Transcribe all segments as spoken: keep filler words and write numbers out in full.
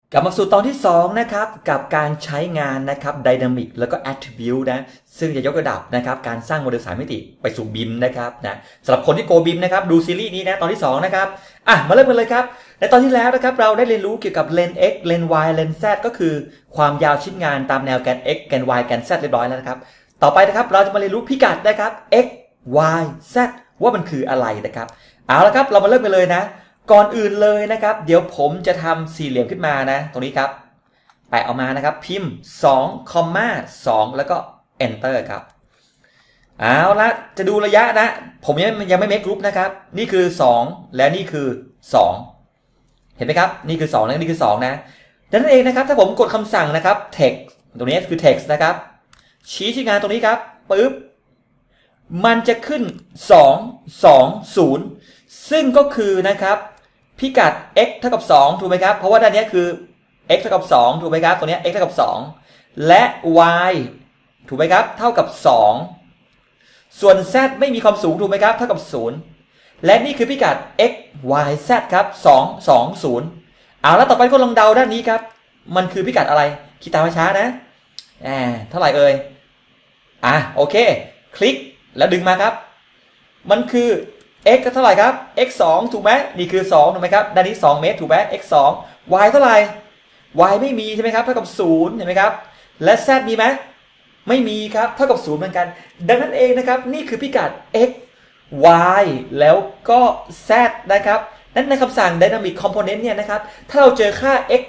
กลับมาสู่ตอนที่สองนะครับกับการใช้งานนะครับ Dynamic แล้วก็ Attribute นะซึ่งจะยกระดับนะครับการสร้างโมเดลสามมิติไปสู่ บี ไอ เอ็ม นะครับนะสำหรับคนที่โก บี ไอ เอ็ม นะครับดูซีรีส์นี้นะตอนที่สองนะครับอ่ะมาเริ่มกันเลยครับในตอนที่แล้วนะครับเราได้เรียนรู้เกี่ยวกับเลน x เลน y เลน z ก็คือความยาวชิ้นงานตามแนวแกน x แกน y แกน z เรียบร้อยแล้วนะครับต่อไปนะครับเราจะมาเรียนรู้พิกัดนะครับ x y z ว่ามันคืออะไรนะครับเอาละครับเรามาเริ่มกันเลยนะก่อนอื่นเลยนะครับเดี๋ยวผมจะทำสี่เหลี่ยมขึ้นมานะตรงนี้ครับแปะออกมานะครับพิมพ์สองคอมมาสองแล้วก็ enter ครับเอาละจะดูระยะนะผมยังยังไม่เมคกรุ๊ปนะครับนี่คือสองและนี่คือสองเห็นไหมครับนี่คือสองและนี่คือสองนะดังนั้นเองนะครับถ้าผมกดคำสั่งนะครับ text ตรงนี้คือ text นะครับชี้ที่งานตรงนี้ครับปึ๊บมันจะขึ้นสอง สอง ศูนย์ซึ่งก็คือนะครับพิกัด x เท่ากับสองถูกไหมครับเพราะว่าด้านนี้คือ x เท่ากับสองถูกไหมครับตัวนี้ x เท่ากับสองและ y ถูกไหมครับเท่ากับสองส่วน z ไม่มีความสูงถูกไหมครับเท่ากับศูนย์และนี่คือพิกัด x y z ครับสอง สอง ศูนย์เอาแล้วต่อไปก็ลองเดาด้านนี้ครับมันคือพิกัดอะไรคิดตามช้านะอ่าเท่าไหร่เอ่ยอ่ะโอเคคลิกแล้วดึงมาครับมันคือ x เท่าไหร่ครับ x สองถูกไหมนี่คือสองถูกไหมครับด้านนี้สองเมตรถูกไหม x สอง y เท่าไหร่ y ไม่มีใช่ไหมครับเท่ากับศูนย์เห็นไหมครับและ z มีไหมไม่มีครับเท่ากับศูนย์เหมือนกันดังนั้นเองนะครับนี่คือพิกัด x y แล้วก็ z นะครับนั้นในคำสั่ง dynamic component เนี่ยนะครับถ้าเราเจอค่า x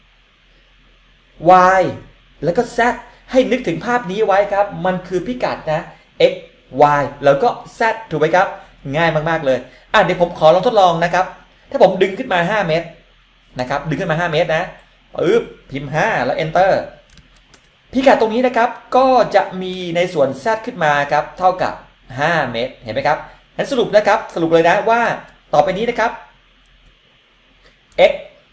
y แล้วก็ z ให้นึกถึงภาพนี้ไว้ครับมันคือพิกัดนะ x y แล้วก็ z ถูกไหมครับง่ายมากๆเลยอ่ะเดี๋ยวผมขอลองทดลองนะครับถ้าผมดึงขึ้นมาห้าเมตรนะครับดึงขึ้นมาห้าเมตรนะปึ๊บพิมพ์ห้าแล้ว enter พิกัดตรงนี้นะครับก็จะมีในส่วน z ขึ้นมาครับเท่ากับห้าเมตรเห็นไหมครับงั้นสรุปนะครับสรุปเลยนะว่าต่อไปนี้นะครับ x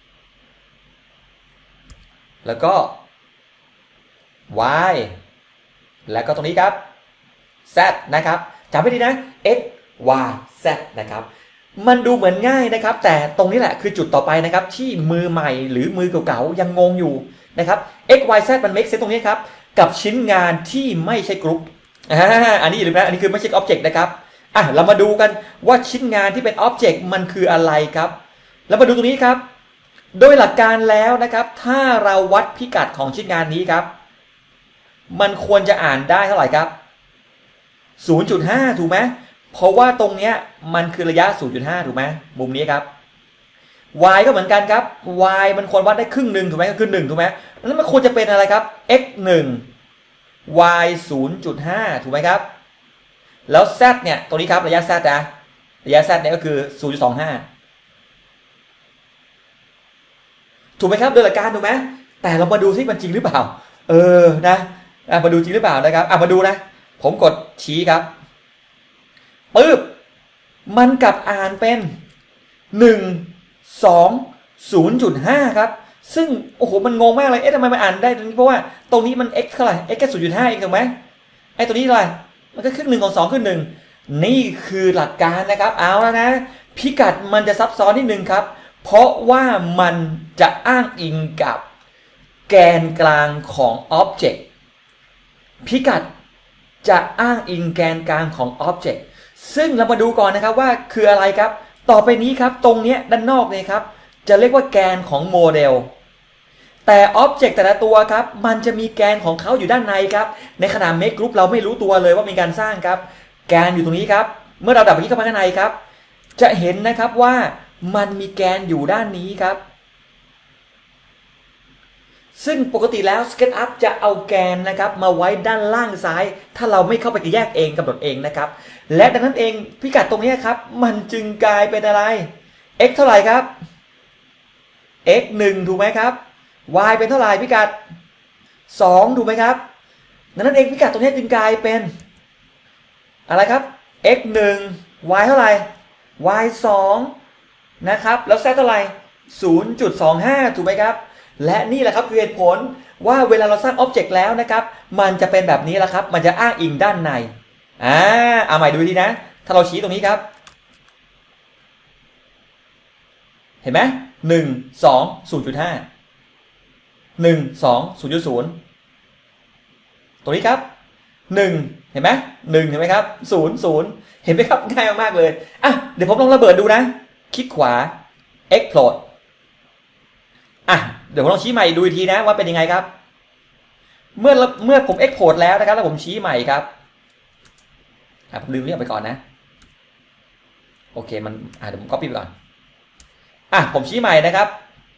แล้วก็ y แล้วก็ตรงนี้ครับ z นะครับจำไว้ดีนะ x y z นะครับมันดูเหมือนง่ายนะครับแต่ตรงนี้แหละคือจุดต่อไปนะครับที่มือใหม่หรือมือเก่าๆยังงงอยู่นะครับ x y z มัน make sense ตรงนี้ครับกับชิ้นงานที่ไม่ใช่กรุ๊ปอ่าอันนี้อย่าลืมนะอันนี้คือไม่ใช่ object นะครับอ่ะเรามาดูกันว่าชิ้นงานที่เป็น object มันคืออะไรครับแล้วมาดูตรงนี้ครับโดยหลักการแล้วนะครับถ้าเราวัดพิกัดของชิ้นงานนี้ครับมันควรจะอ่านได้เท่าไหร่ครับ ศูนย์จุดห้า ถูกไหมเพราะว่าตรงเนี้ยมันคือระยะ ศูนย์จุดห้า ถูกไหมมุมนี้ครับ y ก็เหมือนกันครับ y มันควรวัดได้ครึ่งหนึ่งถูกไหมก็คือหนึ่งถูกไหมแล้วมันควรจะเป็นอะไรครับ x หนึ่ง y ศูนย์จุดห้า ถูกไหมครับแล้ว z เนี่ยตรงนี้ครับระยะ z นะระยะ z เนี่ยก็คือ ศูนย์จุดสองห้า ถูกไหมครับโดยหลักการถูกไหมแต่เรามาดูซิมันจริงหรือเปล่าเออนะมาดูจริงหรือเปล่านะครับอ่ะมาดูนะผมกดชี้ครับปึ๊บมันกลับอ่านเป็นหนึ่ง สอง ศูนย์จุดห้า ครับซึ่งโอ้โหมันงงมากเลยเอ๊ะทำไมมันอ่านได้ตรงนี้เพราะว่าตรงนี้มัน x เท่าไหร่ x แค่ ศูนย์จุดห้า เองถูกไหมไอ้ตัวนี้เท่าไหร่มันก็ครึ่งหนึ่งของสองครึ่งหนึ่งนี่คือหลักการนะครับเอาแล้วนะพิกัดมันจะซับซ้อนนิดนึงครับเพราะว่ามันจะอ้างอิงกับแกนกลางของ object พิกัดจะอ้างอิงแกนกลางของ object ซึ่งเรามาดูก่อนนะครับว่าคืออะไรครับต่อไปนี้ครับตรงนี้ด้านนอกเนี่ยครับจะเรียกว่าแกนของโมเดลแต่ object แต่ละตัวครับมันจะมีแกนของเขาอยู่ด้านในครับในขณะ make group เราไม่รู้ตัวเลยว่ามีการสร้างครับแกนอยู่ตรงนี้ครับเมื่อเราดับไปที่เข้ามาข้างในครับจะเห็นนะครับว่ามันมีแกนอยู่ด้านนี้ครับซึ่งปกติแล้ว SketchUp จะเอาแกนนะครับมาไว้ด้านล่างซ้ายถ้าเราไม่เข้าไปแยกเองกำหนดเองนะครับและดังนั้นเองพิกัดตรงนี้ครับมันจึงกลายเป็นอะไร x เท่าไหร่ครับ x หนึ่งถูกไหมครับ y เป็นเท่าไหร่พิกัดสองถูกไหมครับดังนั้นเองพิกัดตรงนี้จึงกลายเป็นอะไรครับ x หนึ่ง y เท่าไหร่ y สองนะครับแล้ว z เท่าไหร่ ศูนย์จุดสองห้า ถูกไหมครับและนี่แหละครับคือเหตุผลว่าเวลาเราสร้าง object แล้วนะครับมันจะเป็นแบบนี้แหละครับมันจะอ้างอิงด้านในอ่าเอาใหม่ดูทีนะถ้าเราชี้ตรงนี้ครับเห็นไหมหนึ่ง สอง ศูนย์จุดห้าหนึ่ง สอง ศูนย์จุดศูนย์ตัวนี้ครับหนึ่งเห็นไหมหนึ่งเห็นไหมครับศูนย์ ศูนย์เห็นไหมครับง่ายมากๆเลยอ่ะเดี๋ยวผมลองระเบิดดูนะคลิกขวา explode อ่ะเดี๋ยวผมลองชี้ใหม่ดูอีกทีนะว่าเป็นยังไงครับเมื่อเมื่อผม export แล้วนะครับแล้วผมชี้ใหม่ครับอ่ะผมลืมเรียกไปก่อนนะโอเคมันอ่ะเดี๋ยวผม copy ไปก่อนอ่ะผมชี้ใหม่นะครับ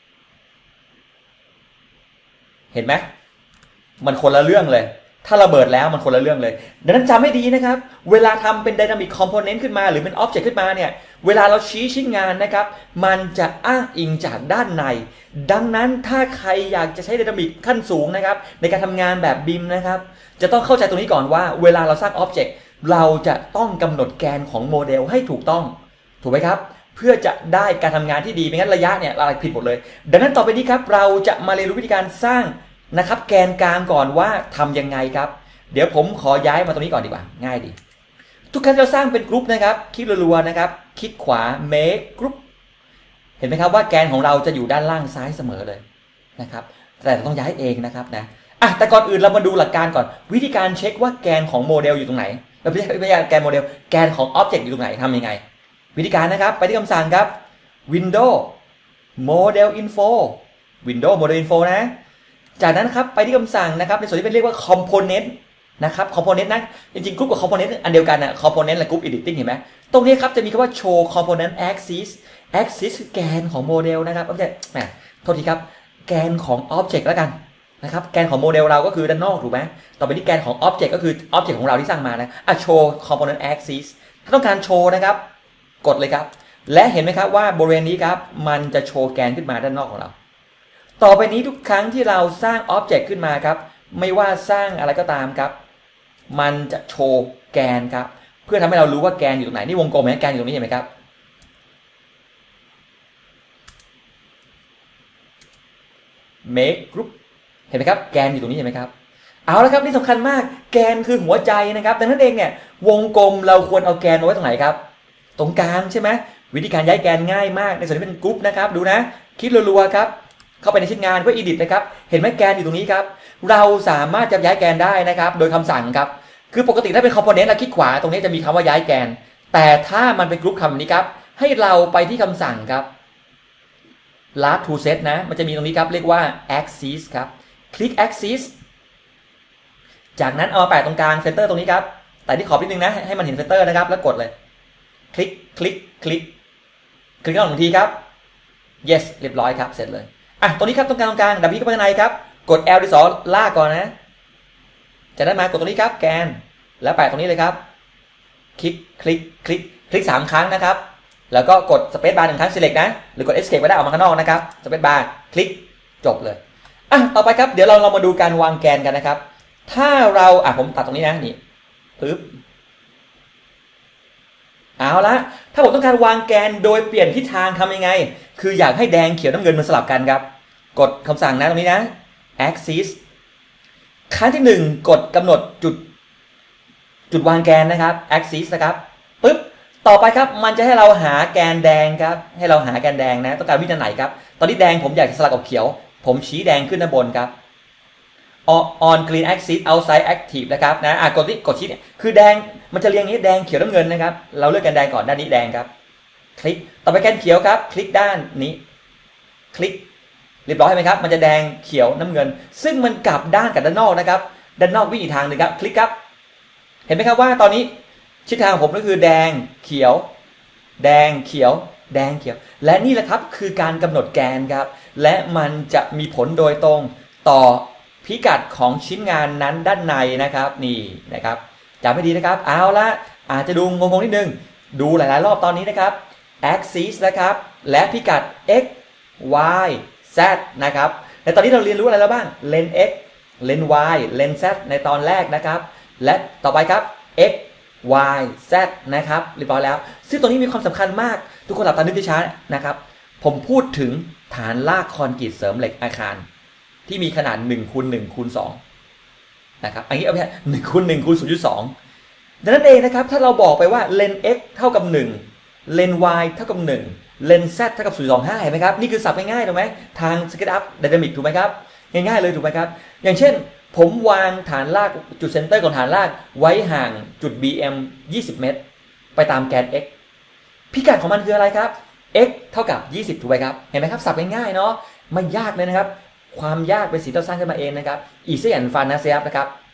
เห็นไหมมันคนละเรื่องเลยถ้าระเบิดแล้วมันคนละเรื่องเลยดังนั้นจำให้ดีนะครับเวลาทำเป็น Dynamic Component ขึ้นมาหรือเป็น Object ขึ้นมาเนี่ยเวลาเราชี้ชิ้นงานนะครับมันจะอ้างอิงจากด้านในดังนั้นถ้าใครอยากจะใช้ Dynamic ขั้นสูงนะครับในการทำงานแบบ บี ไอ เอ็ม นะครับจะต้องเข้าใจตรงนี้ก่อนว่าเวลาเราสร้าง Object เราจะต้องกำหนดแกนของโมเดลให้ถูกต้องถูกไหมครับเพื่อจะได้การทำงานที่ดีไม่งั้นระยะเนี่ยอะไรผิดหมดเลยดังนั้นต่อไปนี้ครับเราจะมาเรียนรู้วิธีการสร้างนะครับแกนกลางก่อนว่าทำยังไงครับเดี๋ยวผมขอย้ายมาตรงนี้ก่อนดีกว่าง่ายดีทุกครั้งเราสร้างเป็นกรุ๊ปนะครับคลิกรัวๆนะครับคลิกขวา make group เห็นไหมครับว่าแกนของเราจะอยู่ด้านล่างซ้ายเสมอเลยนะครับแต่ต้องย้ายเองนะครับนะอ่ะแต่ก่อนอื่นเรามาดูหลักการก่อนวิธีการเช็คว่าแกนของโมเดลอยู่ตรงไหนไม่ใช่ไม่ใช่แกนโมเดลแกนของ Object อยู่ตรงไหนทำยังไงวิธีการนะครับไปที่คำสั่งครับ Windows Model Info Windows Model Info นะจากนั้นครับไปที่คำสั่งนะครับในส่วนที่เป็นเรียกว่า Component นะครับ Component นะจริงๆกรุ๊ปกับ Component อันเดียวกันนะ Component และกรุ๊ป Editing เห็นไหมตรงนี้ครับจะมีคำว่า Show Component Axis Axis คือแกนของโมเดลนะครับโอเคแหมโทษทีครับแกนของ Object แล้วกันนะครับแกนของโมเดลเราก็คือด้านนอกถูกไหมต่อไปที่แกนของ Object ก็คือ Object ของเราที่สร้างมานะอ่ะ Show Component Axis ถ้าต้องการโชว์นะครับกดเลยครับและเห็นไหมครับว่าบริเวณนี้ครับมันจะโชว์แกนขึ้นมาด้านนอกของเราต่อไปนี้ทุกครั้งที่เราสร้างอ็อบเจกต์ขึ้นมาครับไม่ว่าสร้างอะไรก็ตามครับมันจะโชว์แกนครับเพื่อทำให้เรารู้ว่าแกนอยู่ตรงไหนนี่วงกลมเห็นแกนอยู่ตรงนี้เห็นไหมครับ make group เห็นไหมครับแกนอยู่ตรงนี้เห็นไหมครับเอาละครับนี่สำคัญมากแกนคือหัวใจนะครับดังนั้นเองเนี่ยวงกลมเราควรเอาแกนไว้ตรงไหนครับตรงกลางใช่ไหมวิธีการย้ายแกนง่ายมากในส่วนที่เป็นกรุ๊ปนะครับดูนะคลิกรัวๆครับเข้าไปในชิ้นงานเพื่อ edit นะครับเห็นไหมแกนอยู่ตรงนี้ครับเราสามารถจะย้ายแกนได้นะครับโดยคำสั่งครับคือปกติถ้าเป็น component เราคลิกขวาตรงนี้จะมีคำว่าย้ายแกนแต่ถ้ามันเป็นกรุ๊ปคำนี้ครับให้เราไปที่คำสั่งครับ last to set นะมันจะมีตรงนี้ครับเรียกว่า axis ครับคลิก axis จากนั้นเอามาแปะตรงกลาง center ตรงนี้ครับแต่ที่ขอบนิดนึงนะให้มันเห็น center นะครับแล้วกดเลยคลิกคลิกคลิกคลิกหนึ่งทีครับ yes เรียบร้อยครับเสร็จเลยอ่ะตรงนี้ครับตรงกลางตรงกลางดับบี้เข้าไปข้างในครับกด L ที่สองลากก่อนนะจากนั้นมากดตรงนี้ครับแกนแล้วแปะตรงนี้เลยครับคลิกคลิกคลิกคลิกสามครั้งนะครับแล้วก็กด Space Bar หนึ่งครั้ง select นะหรือกด Escape ก็ได้ออกมาข้างนอกนะครับ Space Bar คลิกจบเลยอ่ะต่อไปครับเดี๋ยวเราเรามาดูการวางแกนกันนะครับถ้าเราอ่ะผมตัดตรงนี้นะนี่ปึ๊บเอาละถ้าผมต้องการวางแกนโดยเปลี่ยนทิศทางทำยังไงคืออยากให้แดงเขียวน้ำเงินมันสลับกันครับกดคำสั่งนะตรงนี้นะ axis ครั้งที่หนึ่งกดกำหนดจุดจุดวางแกนนะครับ axis นะครับปึ๊บต่อไปครับมันจะให้เราหาแกนแดงครับให้เราหาแกนแดงนะต้องการวิธีไหนครับตอนนี้แดงผมอยากจะสลับกับเขียวผมชี้แดงขึ้นด้านบนครับ on green axis outside active นะครับนะอ่ะกดที่กดชี้เนี่ยคือแดงมันจะเรียงนี้แดงเขียวน้ำเงินนะครับเราเลือกแกนแดงก่อนด้านนี้แดงครับคลิกต่อไปแกนเขียวครับคลิกด้านนี้คลิกเรียบร้อยไหมครับมันจะแดงเขียวน้ำเงินซึ่งมันกลับด้านกับด้านนอกนะครับด้านนอกวิ่งอีกทางหนึ่งครับคลิกครับเห็นไหมครับว่าตอนนี้ทิศทางของผมก็คือแดงเขียวแดงเขียวแดงเขียวและนี่แหละครับคือการกำหนดแกนครับและมันจะมีผลโดยตรงต่อพิกัดของชิ้นงานนั้นด้านในนะครับนี่นะครับจำให้ดีนะครับเอาละอาจจะดูงงๆนิดนึงดูหลายๆรอบตอนนี้นะครับ axis นะครับและพิกัด x y z นะครับในตอนนี้เราเรียนรู้อะไรแล้วบ้างเลน x เลน y เลน z ในตอนแรกนะครับและต่อไปครับ x y z นะครับเรียบร้อยแล้วซึ่งตรงนี้มีความสำคัญมากทุกคนหลับตานึกช้าๆนะครับผมพูดถึงฐานลากคอนกรีตเสริมเหล็กอาคารที่มีขนาดหนึ่งคูณหนึ่งคูณสองนะครับอันนี้เอาไปหนึ่งคูณหนึ่งคูณศูนย์จุดสองดังนั้นเองนะครับถ้าเราบอกไปว่าเลน x เท่ากับหนึ่งเลน y เท่ากับหนึ่งเลน z เท่ากับศูนย์จุดสองห้าเห็นไหมครับนี่คือศัพท์ง่ายๆถูกไหมทาง SketchUp Dynamics ถูกไหมครับง่ายๆเลยถูกไหมครับอย่างเช่นผมวางฐานรากจุดเซนเตอร์ของฐานรากไว้ห่างจุด บี เอ็ม ยี่สิบ เมตรไปตามแกน x พิกัดของมันคืออะไรครับ x เท่ากับยี่สิบถูกไหมครับเห็นไหมครับสับง่ายๆเนาะไม่ยากเลยนะครับความยากเป็นสิ่งที่เราสร้างขึ้นมาเองนะครับ easy and fun นะครับ